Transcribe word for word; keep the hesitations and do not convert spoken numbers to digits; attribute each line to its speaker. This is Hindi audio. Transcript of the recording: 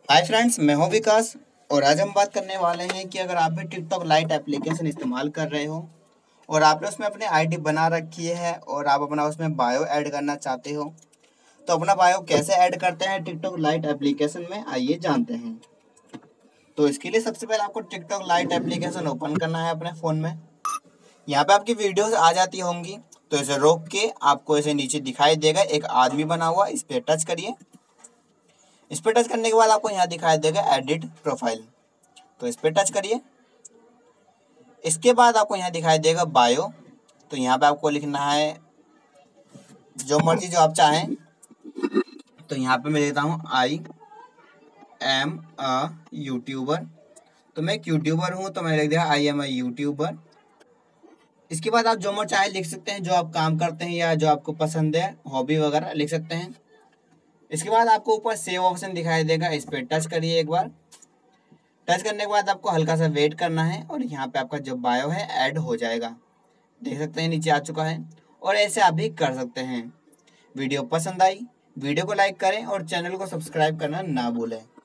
Speaker 1: हाय फ्रेंड्स, मैं हूं विकास और आज हम बात करने वाले हैं कि अगर आप भी टिकटॉक लाइट एप्लीकेशन इस्तेमाल कर रहे हो और आपने उसमें अपनी आईडी बना रखी है और आप अपना उसमें बायो ऐड करना चाहते हो तो अपना बायो कैसे ऐड करते हैं टिकटॉक लाइट एप्लीकेशन में, आइए जानते हैं। तो इसके लिए सबसे पहले आपको टिकटॉक लाइट एप्लीकेशन ओपन करना है अपने फ़ोन में। यहाँ पे आपकी वीडियोस आ जाती होंगी, तो इसे रोक के आपको ऐसे नीचे दिखाई देगा एक आदमी बना हुआ, इस पर टच करिए। इस पर टच करने के बाद आपको यहाँ दिखाई देगा एडिट प्रोफाइल, तो इस पर टच करिए। इसके बाद आपको यहाँ दिखाई देगा बायो, तो यहाँ पे आपको लिखना है जो मर्जी जो आप चाहें। तो यहाँ पे मैं लिखता हूँ आई एम अ यूट्यूबर, तो मैं एक यूट्यूबर हूँ तो मैंने लिख दिया आई एम अ यूट्यूबर। इसके बाद आप जो मर्जी चाहे लिख सकते हैं, जो आप काम करते हैं या जो आपको पसंद है, हॉबी वगैरह लिख सकते हैं। इसके बाद आपको ऊपर सेव ऑप्शन दिखाई देगा, इस पर टच करिए एक बार। टच करने के बाद आपको हल्का सा वेट करना है और यहाँ पे आपका जो बायो है ऐड हो जाएगा। देख सकते हैं नीचे आ चुका है और ऐसे आप भी कर सकते हैं। वीडियो पसंद आई, वीडियो को लाइक करें और चैनल को सब्सक्राइब करना ना भूलें।